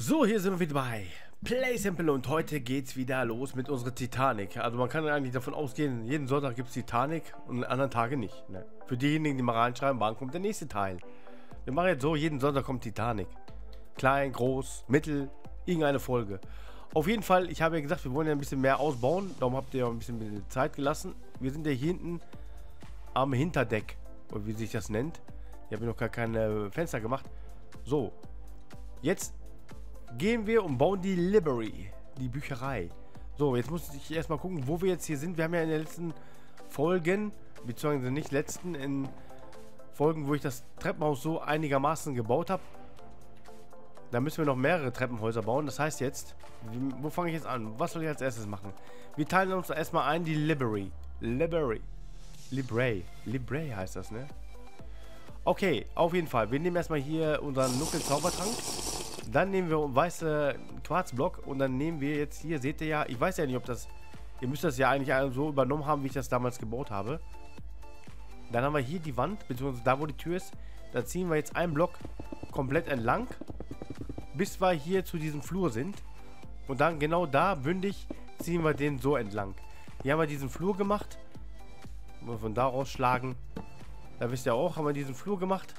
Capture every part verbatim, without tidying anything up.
So, hier sind wir wieder bei Play Simple und heute geht's wieder los mit unserer Titanic. Also man kann eigentlich davon ausgehen, jeden Sonntag gibt es Titanic und an anderen Tagen nicht. Ne? Für diejenigen, die mal reinschreiben, wann kommt der nächste Teil. Wir machen jetzt so, jeden Sonntag kommt Titanic. Klein, groß, mittel, irgendeine Folge. Auf jeden Fall, ich habe ja gesagt, wir wollen ja ein bisschen mehr ausbauen, darum habt ihr ja ein bisschen Zeit gelassen. Wir sind ja hier hinten am Hinterdeck, oder wie sich das nennt. Ich habe noch gar keine Fenster gemacht. So, jetzt gehen wir und bauen die Library, die Bücherei. So, jetzt muss ich erstmal gucken, wo wir jetzt hier sind. Wir haben ja in den letzten Folgen, beziehungsweise nicht letzten, in Folgen, wo ich das Treppenhaus so einigermaßen gebaut habe. Da müssen wir noch mehrere Treppenhäuser bauen. Das heißt jetzt, wo fange ich jetzt an? Was soll ich als erstes machen? Wir teilen uns erstmal ein die Library. Library. Library. Library heißt das, ne? Okay, auf jeden Fall. Wir nehmen erstmal hier unseren Nuckel-Zaubertrank. Dann nehmen wir weiße Quarzblock und dann nehmen wir jetzt hier, seht ihr ja, ich weiß ja nicht, ob das, ihr müsst das ja eigentlich so übernommen haben, wie ich das damals gebaut habe. Dann haben wir hier die Wand, beziehungsweise da, wo die Tür ist. Da ziehen wir jetzt einen Block komplett entlang, bis wir hier zu diesem Flur sind. Und dann genau da, bündig, ziehen wir den so entlang. Hier haben wir diesen Flur gemacht. Von da rausschlagen. Da wisst ihr auch, haben wir diesen Flur gemacht.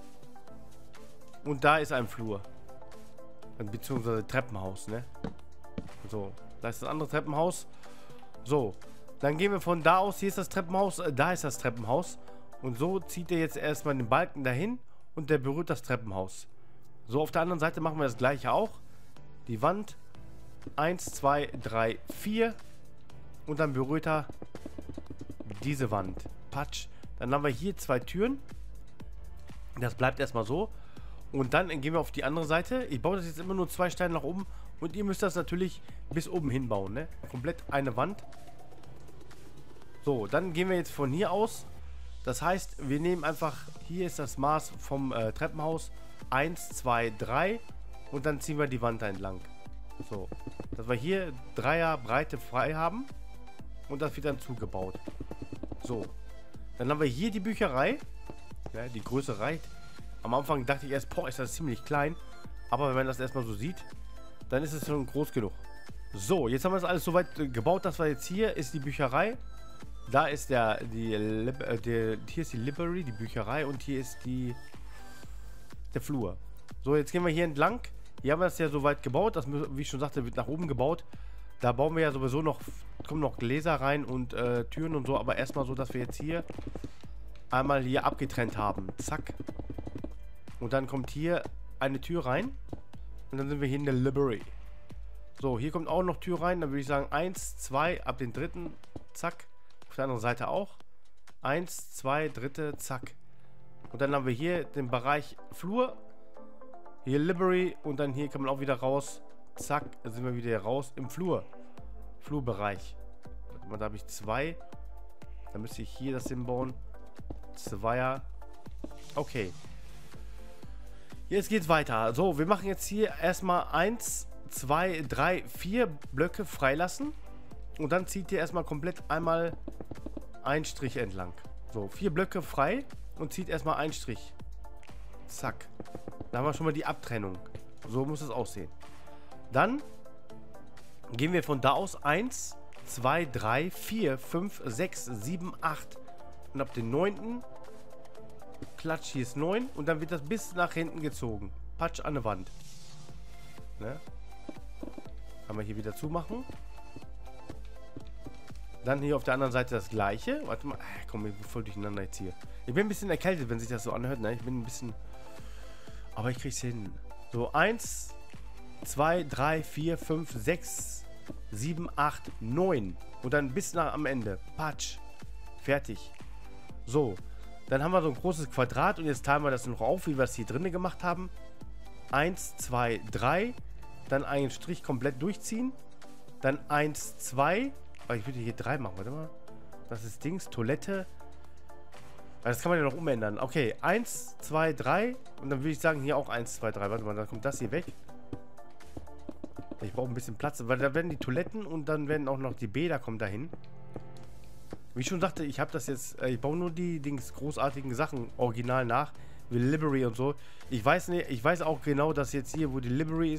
Und da ist ein Flur. Beziehungsweise Treppenhaus, ne? So, da ist das andere Treppenhaus. So, dann gehen wir von da aus. Hier ist das Treppenhaus, äh, da ist das Treppenhaus. Und so zieht er jetzt erstmal den Balken dahin und der berührt das Treppenhaus. So, auf der anderen Seite machen wir das gleiche auch. Die Wand. eins, zwei, drei, vier. Und dann berührt er diese Wand. Patsch. Dann haben wir hier zwei Türen. Das bleibt erstmal so. Und dann gehen wir auf die andere Seite. Ich baue das jetzt immer nur zwei Steine nach oben. Und ihr müsst das natürlich bis oben hinbauen, ne? Komplett eine Wand. So, dann gehen wir jetzt von hier aus. Das heißt, wir nehmen einfach, hier ist das Maß vom äh, Treppenhaus. eins, zwei, drei. Und dann ziehen wir die Wand entlang. So, dass wir hier Dreier Breite frei haben. Und das wird dann zugebaut. So, dann haben wir hier die Bücherei. Ja, die Größe reicht. Am Anfang dachte ich erst, boah, ist das ziemlich klein. Aber wenn man das erstmal so sieht, dann ist es schon groß genug. So, jetzt haben wir das alles so weit gebaut, dass wir jetzt hier ist die Bücherei. Da ist der, die, äh, der, hier ist die Library, die Bücherei und hier ist die, der Flur. So, jetzt gehen wir hier entlang. Hier haben wir das ja so weit gebaut, das, wie ich schon sagte, wird nach oben gebaut. Da bauen wir ja sowieso noch, kommen noch Gläser rein und äh, Türen und so, aber erstmal so, dass wir jetzt hier einmal hier abgetrennt haben. Zack. Und dann kommt hier eine Tür rein. Und dann sind wir hier in der Library. So, hier kommt auch noch Tür rein. Dann würde ich sagen eins, zwei, ab den dritten. Zack. Auf der anderen Seite auch. eins, zwei, dritte, zack. Und dann haben wir hier den Bereich Flur. Hier Library. Und dann hier kann man auch wieder raus. Zack. Dann sind wir wieder raus im Flur. Flurbereich. Warte mal, da habe ich zwei. Dann müsste ich hier das hinbauen. Zweier. Okay. Jetzt geht's weiter. So, wir machen jetzt hier erstmal eins, zwei, drei, vier Blöcke freilassen. Und dann zieht ihr erstmal komplett einmal einen Strich entlang. So, vier Blöcke frei und zieht erstmal einen Strich. Zack. Da haben wir schon mal die Abtrennung. So muss es aussehen. Dann gehen wir von da aus eins, zwei, drei, vier, fünf, sechs, sieben, acht. Und ab den neunten Klatsch, hier ist neun und dann wird das bis nach hinten gezogen. Patsch an der Wand. Ne? Kann man hier wieder zumachen. Dann hier auf der anderen Seite das gleiche. Warte mal, ah, komm, ich bin voll durcheinander jetzt hier. Ich bin ein bisschen erkältet, wenn sich das so anhört. Ne? Ich bin ein bisschen... Aber ich krieg's hin. So, eins, zwei, drei, vier, fünf, sechs, sieben, acht, neun. Und dann bis nach am Ende. Patsch. Fertig. So. Dann haben wir so ein großes Quadrat und jetzt teilen wir das noch auf, wie wir es hier drinnen gemacht haben. eins, zwei, drei. Dann einen Strich komplett durchziehen. Dann eins, zwei. Oh, ich würde hier drei machen, warte mal. Das ist Dings, Toilette. Das kann man ja noch umändern. Okay, eins, zwei, drei. Und dann würde ich sagen, hier auch eins, zwei, drei. Warte mal, dann kommt das hier weg. Ich brauche ein bisschen Platz, weil da werden die Toiletten und dann werden auch noch die Bäder kommen dahin. Wie ich schon sagte, ich habe das jetzt, ich baue nur die Dings großartigen Sachen original nach, wie Library und so. Ich weiß nicht, ich weiß auch genau, dass jetzt hier, wo die Library ist,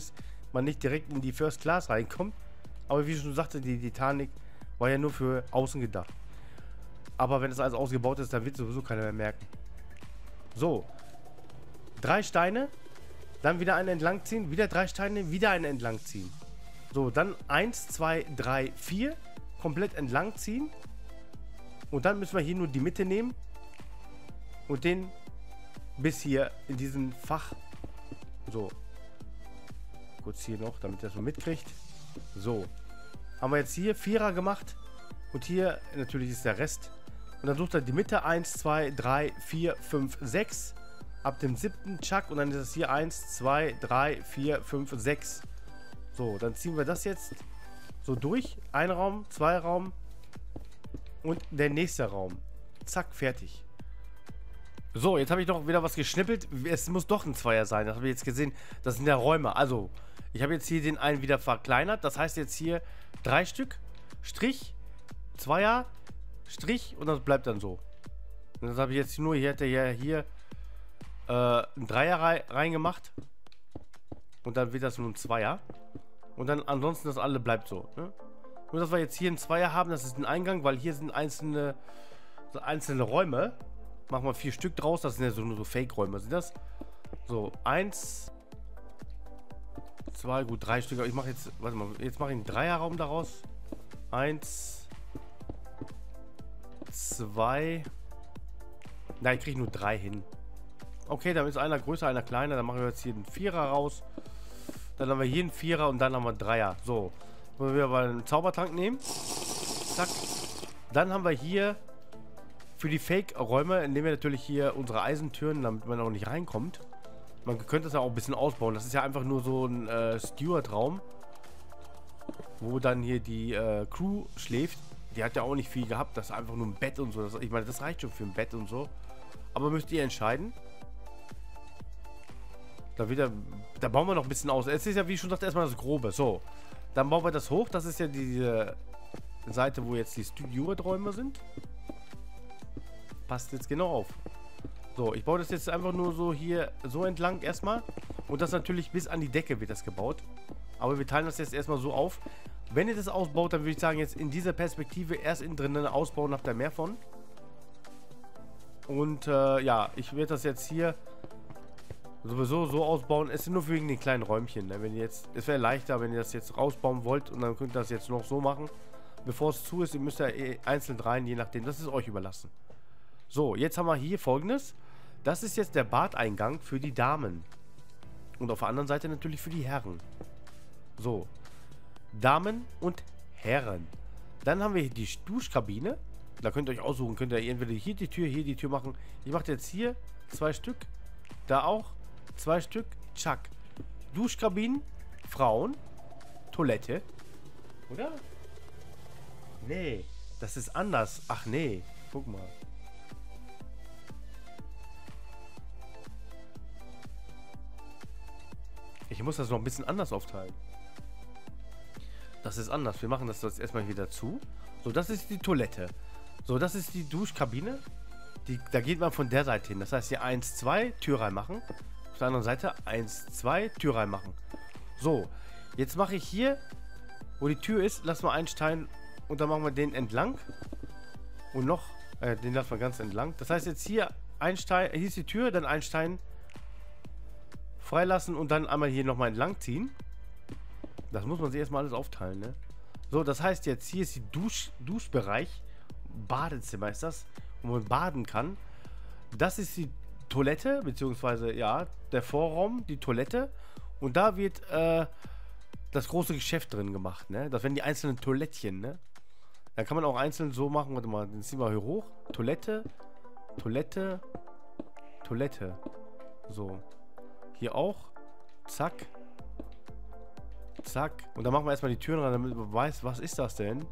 man nicht direkt in die First Class reinkommt. Aber wie ich schon sagte, die Titanic war ja nur für außen gedacht. Aber wenn es alles ausgebaut ist, dann wird sowieso keiner mehr merken. So. Drei Steine. Dann wieder einen entlang ziehen. Wieder drei Steine. Wieder einen entlang ziehen. So, dann eins, zwei, drei, vier. Komplett entlang ziehen. Und dann müssen wir hier nur die Mitte nehmen. Und den bis hier in diesen Fach. So. Kurz hier noch, damit ihr das so mitkriegt. So. Haben wir jetzt hier Vierer gemacht. Und hier natürlich ist der Rest. Und dann sucht er die Mitte. eins, zwei, drei, vier, fünf, sechs. Ab dem siebten Chuck. Und dann ist es hier eins, zwei, drei, vier, fünf, sechs. So, dann ziehen wir das jetzt so durch. Ein Raum, zwei Raum. Und der nächste Raum. Zack, fertig. So, jetzt habe ich noch wieder was geschnippelt. Es muss doch ein Zweier sein. Das habe ich jetzt gesehen. Das sind ja Räume. Also, ich habe jetzt hier den einen wieder verkleinert. Das heißt jetzt hier drei Stück. Strich. Zweier. Strich. Und das bleibt dann so. Und das habe ich jetzt nur, hier hätte ja hier äh, ein Dreier rei reingemacht. Und dann wird das nur ein Zweier. Und dann ansonsten das alle bleibt so. Ne? Nur, dass wir jetzt hier einen Zweier haben. Das ist ein Eingang, weil hier sind einzelne, so einzelne Räume. Machen wir vier Stück draus. Das sind ja so nur so Fake-Räume. Sind das? So, eins, zwei, gut, drei Stück. Ich mache jetzt, warte mal, jetzt mache ich einen Dreierraum daraus. Eins, zwei. Nein, ich kriege nur drei hin. Okay, dann ist einer größer, einer kleiner. Dann machen wir jetzt hier einen Vierer raus. Dann haben wir hier einen Vierer und dann haben wir einen Dreier. So, wollen wir mal einen Zaubertrank nehmen. Zack. Dann haben wir hier für die Fake-Räume nehmen wir natürlich hier unsere Eisentüren, damit man auch nicht reinkommt. Man könnte das ja auch ein bisschen ausbauen. Das ist ja einfach nur so ein äh, Steward-Raum, wo dann hier die äh, Crew schläft. Die hat ja auch nicht viel gehabt. Das ist einfach nur ein Bett und so. Das, ich meine, das reicht schon für ein Bett und so. Aber müsst ihr entscheiden. Da wieder, da bauen wir noch ein bisschen aus. Es ist ja, wie ich schon sagte, erstmal das Grobe. So, dann bauen wir das hoch. Das ist ja diese Seite, wo jetzt die Steward-Räume sind. Passt jetzt genau auf. So, ich baue das jetzt einfach nur so hier so entlang erstmal. Und das natürlich bis an die Decke wird das gebaut. Aber wir teilen das jetzt erstmal so auf. Wenn ihr das ausbaut, dann würde ich sagen, jetzt in dieser Perspektive erst innen drinnen ausbauen, habt ihr mehr von. Und äh, ja, ich werde das jetzt hier sowieso so ausbauen. Es ist nur wegen den kleinen Räumchen. Ne? Wenn ihr jetzt, es wäre leichter, wenn ihr das jetzt rausbauen wollt und dann könnt ihr das jetzt noch so machen. Bevor es zu ist, ihr müsst ja eh einzeln rein, je nachdem. Das ist euch überlassen. So, jetzt haben wir hier Folgendes. Das ist jetzt der Badeingang für die Damen. Und auf der anderen Seite natürlich für die Herren. So. Damen und Herren. Dann haben wir hier die Duschkabine. Da könnt ihr euch aussuchen. Könnt ihr entweder hier die Tür, hier die Tür machen. Ich mache jetzt hier zwei Stück. Da auch zwei Stück. Tschack. Duschkabinen. Frauen. Toilette. Oder? Nee. Das ist anders. Ach nee. Guck mal. Ich muss das noch ein bisschen anders aufteilen. Das ist anders. Wir machen das jetzt erstmal wieder zu. So, das ist die Toilette. So, das ist die Duschkabine. Die, da geht man von der Seite hin. Das heißt hier eins, zwei, Tür reinmachen. Auf der anderen Seite eins, zwei, Tür reinmachen. So, jetzt mache ich hier, wo die Tür ist, lassen wir einen Stein und dann machen wir den entlang. Und noch, äh, den lassen wir ganz entlang. Das heißt jetzt hier ein Stein, hier ist die Tür, dann ein Stein freilassen und dann einmal hier nochmal entlang ziehen. Das muss man sich erstmal alles aufteilen, ne? So, das heißt jetzt, hier ist die Dusch, Duschbereich. Badezimmer ist das, wo man baden kann. Das ist die Toilette, beziehungsweise, ja, der Vorraum, die Toilette. Und da wird äh, das große Geschäft drin gemacht, ne? Das werden die einzelnen Toilettchen, ne? Da kann man auch einzeln so machen. Warte mal, den ziehen wir hier hoch. Toilette, Toilette, Toilette. So. Hier auch. Zack. Zack. Und dann machen wir erstmal die Türen rein, damit man weiß, was ist das denn?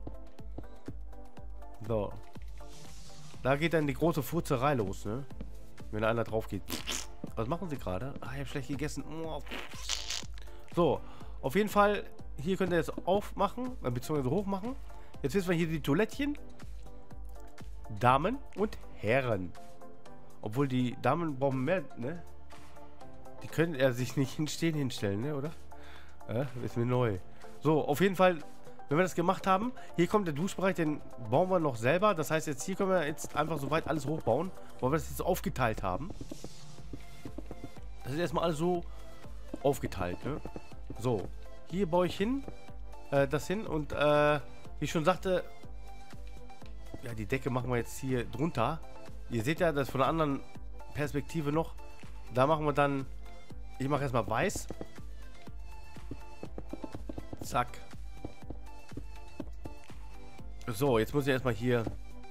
So. Da geht dann die große Furzerei los, ne? Wenn da einer drauf geht. Was machen sie gerade? Ah, ich habe schlecht gegessen. Oh. So. Auf jeden Fall, hier könnt ihr jetzt aufmachen, beziehungsweise hochmachen. Jetzt wissen wir hier die Toilettchen. Damen und Herren. Obwohl die Damen brauchen mehr, ne? Die können ja sich nicht hinstehen, hinstellen, ne, oder? Äh, ist mir neu. So, auf jeden Fall, wenn wir das gemacht haben, hier kommt der Duschbereich, den bauen wir noch selber. Das heißt, jetzt hier können wir jetzt einfach soweit alles hochbauen, weil wir das jetzt aufgeteilt haben. Das ist erstmal alles so aufgeteilt, ne? So, hier baue ich hin, äh, das hin und äh, wie ich schon sagte, ja, die Decke machen wir jetzt hier drunter. Ihr seht ja, das von der anderen Perspektive noch. Da machen wir dann, ich mache erstmal weiß. Zack. So, jetzt muss ich erstmal hier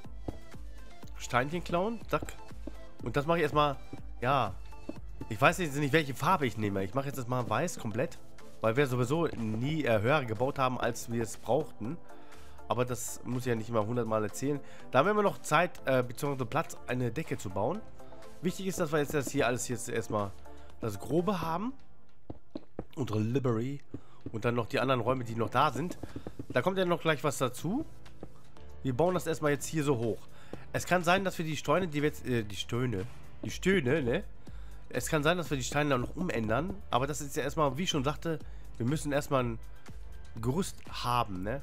Steinchen klauen. Zack. Und das mache ich erstmal, ja, ich weiß jetzt nicht, welche Farbe ich nehme. Ich mache jetzt erstmal weiß komplett, weil wir sowieso nie äh, höher gebaut haben, als wir es brauchten. Aber das muss ich ja nicht immer hundertmal erzählen. Da haben wir immer noch Zeit, äh, bzw. Platz, eine Decke zu bauen. Wichtig ist, dass wir jetzt das hier alles jetzt erstmal das Grobe haben. Unsere Library. Und dann noch die anderen Räume, die noch da sind. Da kommt ja noch gleich was dazu. Wir bauen das erstmal jetzt hier so hoch. Es kann sein, dass wir die Steine, die wir jetzt, äh, die Stöhne, die Stöhne, ne? Es kann sein, dass wir die Steine dann noch umändern. Aber das ist ja erstmal, wie ich schon sagte, wir müssen erstmal ein Gerüst haben, ne?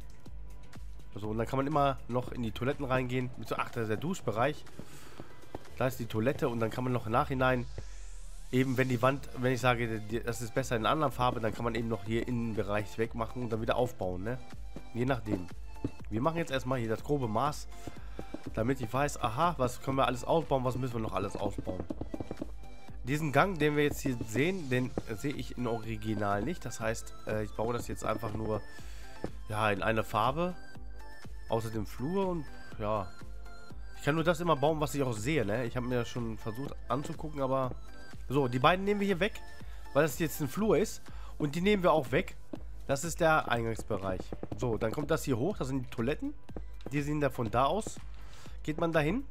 So, und dann kann man immer noch in die Toiletten reingehen. Mit so, ach, das ist der Duschbereich. Da ist die Toilette und dann kann man noch im Nachhinein eben, wenn die Wand, wenn ich sage, das ist besser in einer anderen Farbe, dann kann man eben noch hier Innenbereich wegmachen und dann wieder aufbauen, ne? Je nachdem. Wir machen jetzt erstmal hier das grobe Maß, damit ich weiß, aha, was können wir alles ausbauen, was müssen wir noch alles ausbauen. Diesen Gang, den wir jetzt hier sehen, den sehe ich im Original nicht. Das heißt, äh, ich baue das jetzt einfach nur, ja, in einer Farbe, außer dem Flur und, ja, ich kann nur das immer bauen, was ich auch sehe, ne? Ich habe mir das schon versucht anzugucken, aber so, die beiden nehmen wir hier weg, weil das jetzt ein Flur ist. Und die nehmen wir auch weg. Das ist der Eingangsbereich. So, dann kommt das hier hoch. Das sind die Toiletten. Die sehen da von da aus. Geht man dahin.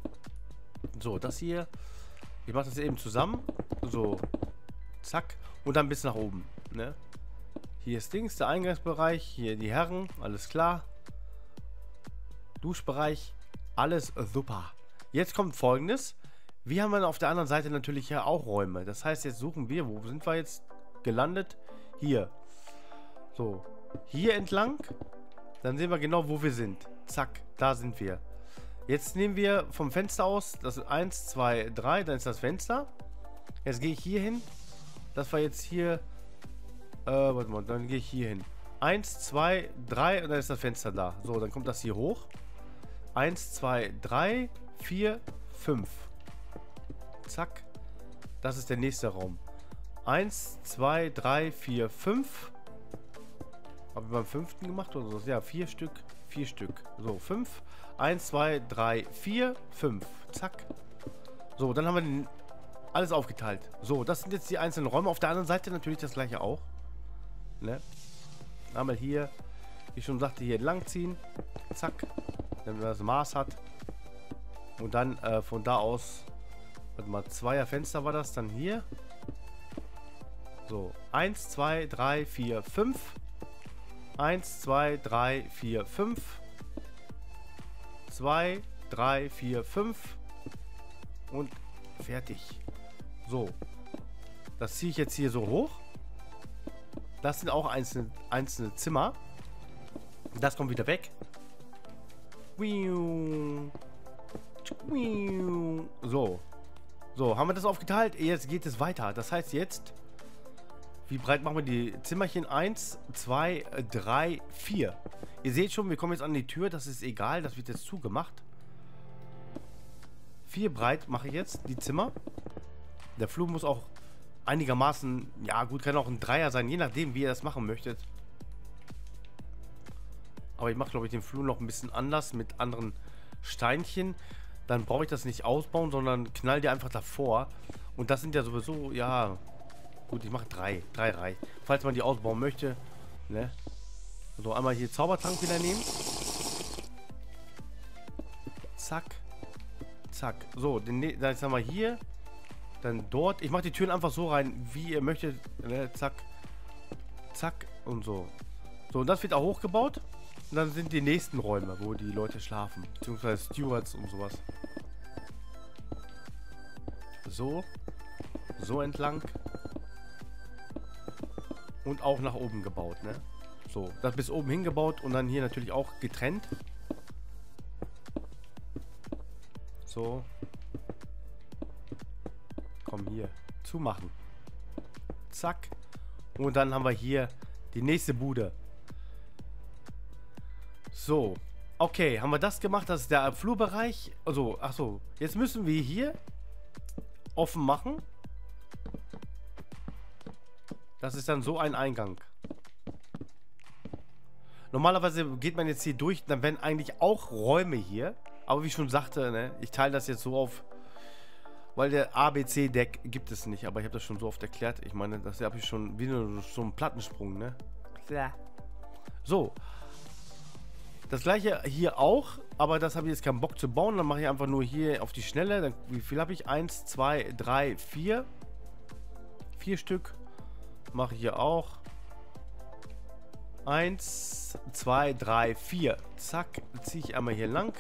So, das hier. Ich mache das eben zusammen. So, zack. Und dann bis nach oben. Ne? Hier ist Dings, der Eingangsbereich. Hier die Herren. Alles klar. Duschbereich. Alles super. Jetzt kommt Folgendes. Wir haben dann auf der anderen Seite natürlich ja auch Räume. Das heißt, jetzt suchen wir, wo sind wir jetzt gelandet? Hier. So, hier entlang. Dann sehen wir genau, wo wir sind. Zack, da sind wir. Jetzt nehmen wir vom Fenster aus, das ist eins, zwei, drei, dann ist das Fenster. Jetzt gehe ich hier hin. Das war jetzt hier, äh, warte mal, dann gehe ich hier hin. eins, zwei, drei und dann ist das Fenster da. So, dann kommt das hier hoch. eins, zwei, drei, vier, fünf. Zack. Das ist der nächste Raum. eins, zwei, drei, vier, fünf. Habe ich beim fünften gemacht oder so? Ja, vier Stück. Vier Stück. So, fünf. eins, zwei, drei, vier, fünf. Zack. So, dann haben wir den, alles aufgeteilt. So, das sind jetzt die einzelnen Räume. Auf der anderen Seite natürlich das gleiche auch. Ne? Einmal hier, wie ich schon sagte, hier entlang ziehen. Zack. Wenn man das Maß hat. Und dann äh, von da aus. Warte mal, zweier Fenster war das dann hier. So, eins, zwei, drei, vier, fünf. eins, zwei, drei, vier, fünf. zwei, drei, vier, fünf. Und fertig. So. Das ziehe ich jetzt hier so hoch. Das sind auch einzelne, einzelne Zimmer. Das kommt wieder weg. So. So, haben wir das aufgeteilt? Jetzt geht es weiter. Das heißt jetzt, wie breit machen wir die Zimmerchen? eins, zwei, drei, vier. Ihr seht schon, wir kommen jetzt an die Tür. Das ist egal, das wird jetzt zugemacht. vier breit mache ich jetzt die Zimmer. Der Flur muss auch einigermaßen, ja gut, kann auch ein Dreier sein, je nachdem, wie ihr das machen möchtet. Aber ich mache, glaube ich, den Flur noch ein bisschen anders mit anderen Steinchen. Dann brauche ich das nicht ausbauen, sondern knall die einfach davor. Und das sind ja sowieso, ja, gut, ich mache drei. Drei reicht. Falls man die ausbauen möchte, ne? So, einmal hier Zaubertrank wieder nehmen. Zack. Zack. So, den, jetzt haben wir hier. Dann dort. Ich mache die Türen einfach so rein, wie ihr möchtet. Ne? Zack. Zack. Und so. So, und das wird auch hochgebaut. Und dann sind die nächsten Räume, wo die Leute schlafen. Beziehungsweise Stewards und sowas. So. So entlang. und auch nach oben gebaut, ne? So, das bis oben hingebaut und dann hier natürlich auch getrennt. So. Komm hier. Zumachen. Zack. Und dann haben wir hier die nächste Bude. So. Okay, haben wir das gemacht? Das ist der Flurbereich. Also, ach so. Jetzt müssen wir hier offen machen. Das ist dann so ein Eingang. Normalerweise geht man jetzt hier durch, dann werden eigentlich auch Räume hier. Aber wie ich schon sagte, ne, ich teile das jetzt so auf, weil der A B C-Deck gibt es nicht. Aber ich habe das schon so oft erklärt. Ich meine, das habe ich schon wie so einen Plattensprung, ne? So. Das gleiche hier auch, aber das habe ich jetzt keinen Bock zu bauen. Dann mache ich einfach nur hier auf die Schnelle. Dann, wie viel habe ich? Eins, zwei, drei, vier. Vier Stück. Mache ich hier auch. Eins, zwei, drei, vier. Zack. Ziehe ich einmal hier lang.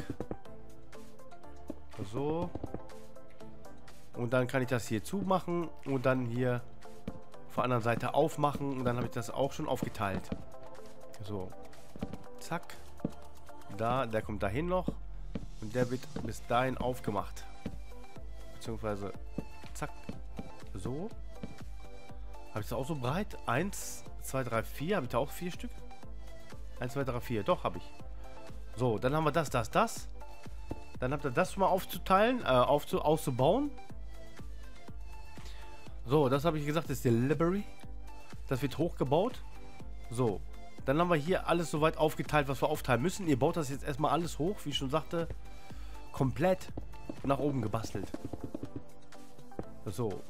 So. Und dann kann ich das hier zumachen. Und dann hier auf der anderen Seite aufmachen. Und dann habe ich das auch schon aufgeteilt. So. Zack. Da, der kommt dahin noch. Und der wird bis dahin aufgemacht. Beziehungsweise, zack. So. Habe ich das auch so breit? Eins, zwei, drei, vier. Habe ich da auch vier Stück? Eins, zwei, drei, vier. Doch, habe ich. So, dann haben wir das, das, das. Dann habt ihr das schon mal aufzuteilen, äh, aufzu auszubauen. So, das habe ich gesagt, ist die Library. Das wird hochgebaut. So. Dann haben wir hier alles soweit aufgeteilt, was wir aufteilen müssen. Ihr baut das jetzt erstmal alles hoch, wie ich schon sagte. Komplett nach oben gebastelt. So.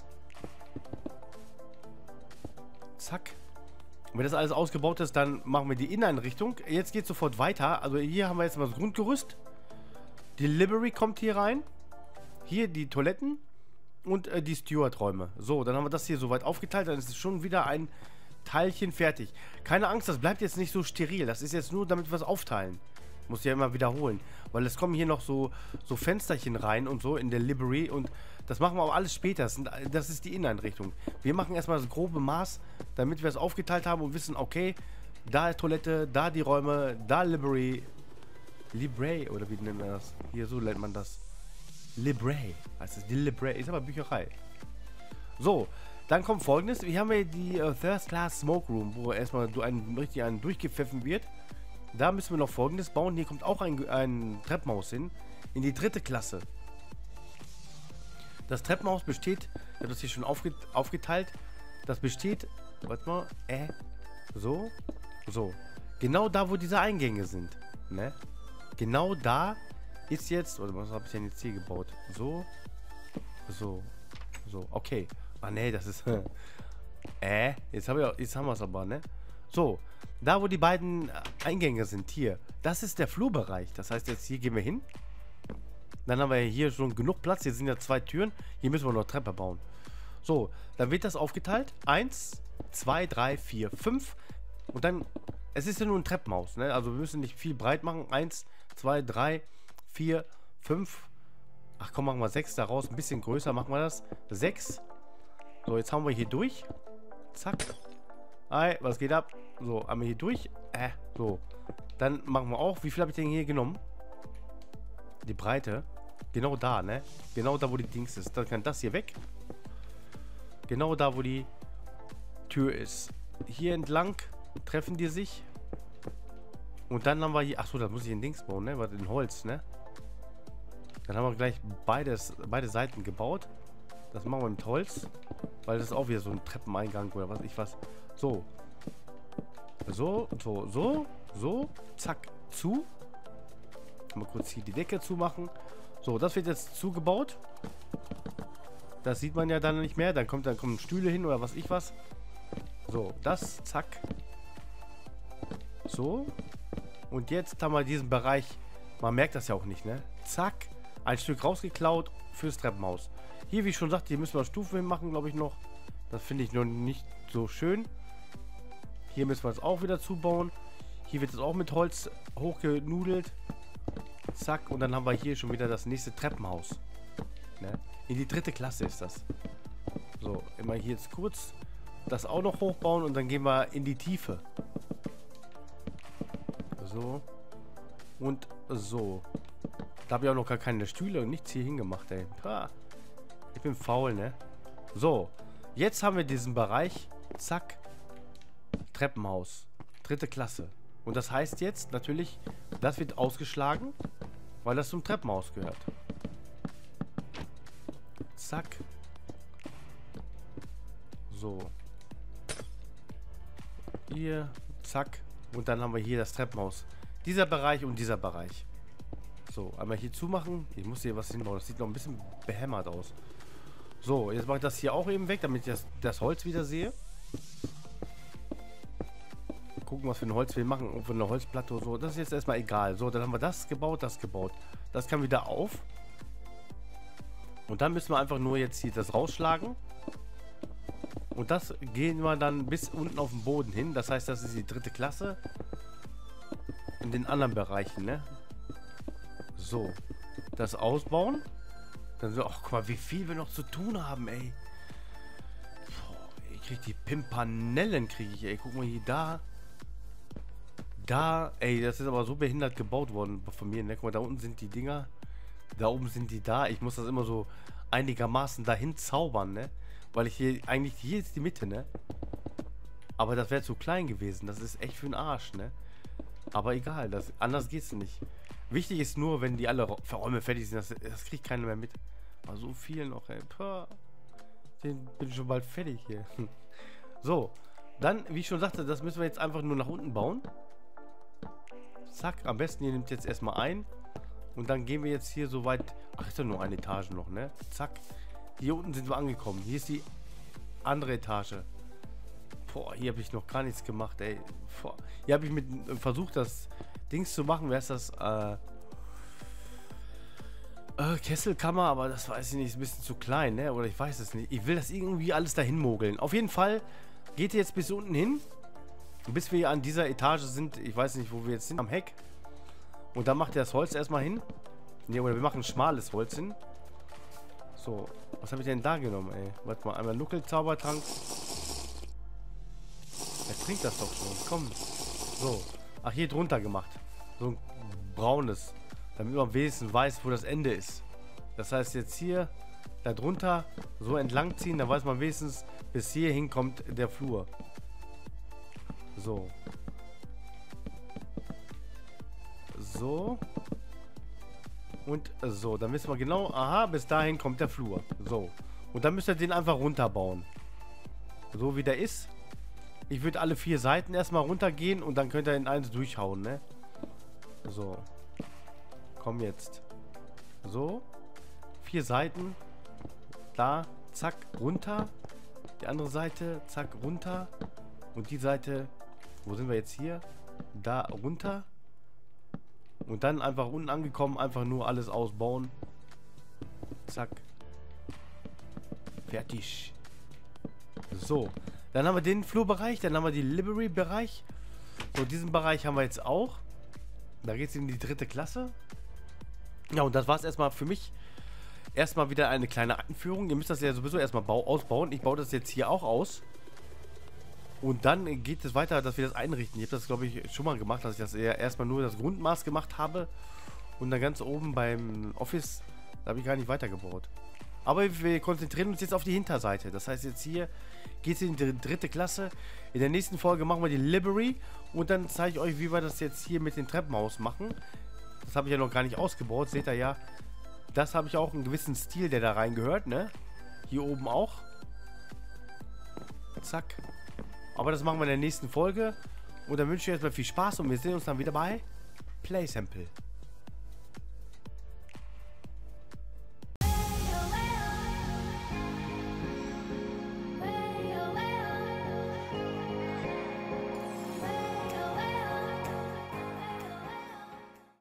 Zack. Und wenn das alles ausgebaut ist, dann machen wir die Inneneinrichtung. Jetzt geht es sofort weiter. Also hier haben wir jetzt mal das Grundgerüst. Die Library kommt hier rein. Hier die Toiletten. Und äh, die Stewardräume. So, dann haben wir das hier soweit aufgeteilt. Dann ist es schon wieder ein Teilchen fertig. Keine Angst, das bleibt jetzt nicht so steril. Das ist jetzt nur, damit wir es aufteilen. Muss ja immer wiederholen. Weil es kommen hier noch so, so Fensterchen rein und so in der Library. Und das machen wir aber alles später. Das, sind, das ist die Inneneinrichtung. Wir machen erstmal das grobe Maß, damit wir es aufgeteilt haben und wissen, okay, da ist Toilette, da die Räume, da Library. Library, oder wie nennt man das? Hier, so nennt man das. Library. Heißt es die Library? Ist aber Bücherei. So. Dann kommt Folgendes. Wir haben hier die uh, First Class Smoke Room, wo erstmal ein, richtig einen durchgepfiffen wird. Da müssen wir noch Folgendes bauen. Hier kommt auch ein, ein Treppenhaus hin. In die dritte Klasse. Das Treppenhaus besteht, ich habe das hier schon aufge, aufgeteilt. Das besteht, warte mal, äh, so, so. Genau da, wo diese Eingänge sind. Ne? Genau da ist jetzt, warte mal, was habe ich denn jetzt hier gebaut? So, so, so, okay. Ah ne, das ist. äh, jetzt, hab ich auch, jetzt haben wir es aber, ne? So, da wo die beiden Eingänge sind, hier. Das ist der Flurbereich. Das heißt, jetzt hier gehen wir hin. Dann haben wir hier schon genug Platz. Hier sind ja zwei Türen. Hier müssen wir noch Treppe bauen. So, dann wird das aufgeteilt. Eins, zwei, drei, vier, fünf. Und dann. Es ist ja nur ein Treppenhaus, ne? Also wir müssen nicht viel breit machen. Eins, zwei, drei, vier, fünf. Ach komm, machen wir sechs daraus. Ein bisschen größer machen wir das. Sechs. So, jetzt haben wir hier durch. Zack. Hi, was geht ab? So, einmal hier durch. Äh, so. Dann machen wir auch. Wie viel habe ich denn hier genommen? Die Breite. Genau da, ne? Genau da, wo die Dings ist. Dann kann das hier weg. Genau da, wo die Tür ist. Hier entlang treffen die sich. Und dann haben wir hier... Achso, da muss ich ein Dings bauen, ne? Was in Holz, ne? Dann haben wir gleich beides, beide Seiten gebaut. Das machen wir mit Holz. Weil das ist auch wieder so ein Treppeneingang oder was ich was. So. So, so, so, so. Zack, zu. Mal kurz hier die Decke zumachen. So, das wird jetzt zugebaut. Das sieht man ja dann nicht mehr. Dann kommt dann kommen Stühle hin oder was ich was. So, das, zack. So. Und jetzt haben wir diesen Bereich. Man merkt das ja auch nicht, ne? Zack. Ein Stück rausgeklaut fürs Treppenhaus. Hier, wie ich schon sagte, hier müssen wir Stufen hinmachen, glaube ich, noch. Das finde ich noch nicht so schön. Hier müssen wir es auch wieder zubauen. Hier wird es auch mit Holz hochgenudelt. Zack. Und dann haben wir hier schon wieder das nächste Treppenhaus. Ne? In die dritte Klasse ist das. So, immer hier jetzt kurz. das auch noch hochbauen und dann gehen wir in die Tiefe. So. Und so. Da habe ich auch noch gar keine Stühle und nichts hier hingemacht, ey. Ha. Ich bin faul, ne? So. Jetzt haben wir diesen Bereich. Zack. Treppenhaus. Dritte Klasse. Und das heißt jetzt natürlich, das wird ausgeschlagen, weil das zum Treppenhaus gehört. Zack. So. Hier. Zack. Und dann haben wir hier das Treppenhaus. Dieser Bereich und dieser Bereich. So, einmal hier zumachen. Ich muss hier was hinbauen. Das sieht noch ein bisschen behämmert aus. So, jetzt mache ich das hier auch eben weg, damit ich das, das Holz wieder sehe. Gucken, was für ein Holz wir machen. Ob wir eine Holzplatte oder so. Das ist jetzt erstmal egal. So, dann haben wir das gebaut, das gebaut. Das kann wieder auf. Und dann müssen wir einfach nur jetzt hier das rausschlagen. Und das gehen wir dann bis unten auf den Boden hin. Das heißt, das ist die dritte Klasse. In den anderen Bereichen, ne? So. Das ausbauen. Dann so, ach guck mal, wie viel wir noch zu tun haben, ey. Boah, ich krieg die Pimpanellen, kriege ich, ey. Guck mal hier, da. Da, ey, das ist aber so behindert gebaut worden von mir, ne? Guck mal, da unten sind die Dinger. Da oben sind die da. Ich muss das immer so einigermaßen dahin zaubern, ne? Weil ich hier, eigentlich, hier ist die Mitte, ne? Aber das wäre zu klein gewesen. Das ist echt für den Arsch, ne? Aber egal, das, anders geht's nicht. Wichtig ist nur, wenn die alle Räume fertig sind, das, das kriegt keiner mehr mit. Aber so viel noch, ey. Pah. Den bin ich schon bald fertig hier. So, dann, wie ich schon sagte, das müssen wir jetzt einfach nur nach unten bauen. Zack, am besten ihr nehmt jetzt erstmal ein. Und dann gehen wir jetzt hier so weit. Ach, ist ja nur eine Etage noch, ne? Zack. Hier unten sind wir angekommen. Hier ist die andere Etage. Boah, hier habe ich noch gar nichts gemacht, ey. Boah. Hier habe ich mit versucht, das Dings zu machen. Wer ist das? Äh, äh, Kesselkammer, aber das weiß ich nicht. Ist ein bisschen zu klein, ne? Oder ich weiß es nicht. Ich will das irgendwie alles dahin mogeln. Auf jeden Fall geht ihr jetzt bis unten hin. Bis wir an dieser Etage sind. Ich weiß nicht, wo wir jetzt sind. Am Heck. Und dann macht ihr das Holz erstmal hin. Ne, oder wir machen schmales Holz hin. So. Was habe ich denn da genommen, ey? Warte mal. Einmal Nuckelzaubertrank. Er trinkt das doch schon. Komm. So. Ach, hier drunter gemacht. So ein braunes. Damit man wenigstens weiß, wo das Ende ist. Das heißt jetzt hier, da drunter, so entlang ziehen. Dann weiß man wenigstens, bis hierhin kommt der Flur. So. So. Und so. Dann wissen wir genau, aha, bis dahin kommt der Flur. So. Und dann müsst ihr den einfach runterbauen. So wie der ist. Ich würde alle vier Seiten erstmal runtergehen und dann könnt ihr in eins durchhauen, ne? So. Komm jetzt. So. Vier Seiten. Da. Zack. Runter. Die andere Seite. Zack. Runter. Und die Seite. Wo sind wir jetzt hier? Da. Runter. Und dann einfach unten angekommen. Einfach nur alles ausbauen. Zack. Fertig. So. Dann haben wir den Flurbereich. Dann haben wir den Library-Bereich. So, diesen Bereich haben wir jetzt auch. Da geht es in die dritte Klasse. Ja, und das war es erstmal für mich. Erstmal wieder eine kleine Einführung. Ihr müsst das ja sowieso erstmal ausbauen. Ich baue das jetzt hier auch aus. Und dann geht es weiter, dass wir das einrichten. Ich habe das, glaube ich, schon mal gemacht, dass ich das eher erstmal nur das Grundmaß gemacht habe. Und dann ganz oben beim Office, da habe ich gar nicht weitergebaut. Aber wir konzentrieren uns jetzt auf die Hinterseite. Das heißt, jetzt hier geht es in die dritte Klasse. In der nächsten Folge machen wir die Library. Und dann zeige ich euch, wie wir das jetzt hier mit dem Treppenhaus machen. Das habe ich ja noch gar nicht ausgebaut. Seht ihr ja, das habe ich auch einen gewissen Stil, der da reingehört, ne? Hier oben auch. Zack. Aber das machen wir in der nächsten Folge. Und dann wünsche ich euch erstmal viel Spaß und wir sehen uns dann wieder bei PlaySample.